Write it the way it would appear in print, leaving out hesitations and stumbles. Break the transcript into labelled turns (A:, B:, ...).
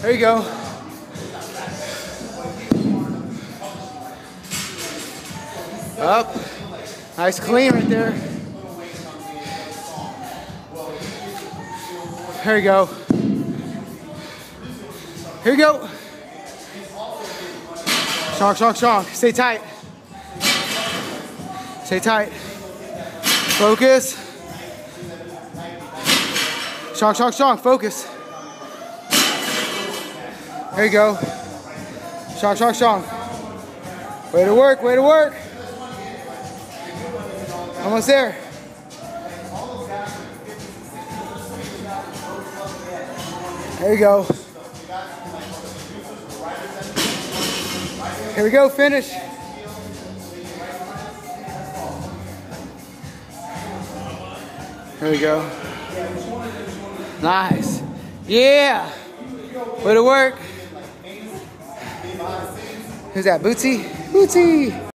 A: There you go. Up. Nice clean right there. There you go. Here you go. Strong, strong, strong. Stay tight. Stay tight. Focus. Strong, strong, strong. Focus. There you go. Strong, strong, strong. Way to work, way to work. Almost there. There you go. Here we go, finish. Here we go. Nice. Yeah. Way to work. Who's that? Bootsy? Bootsy.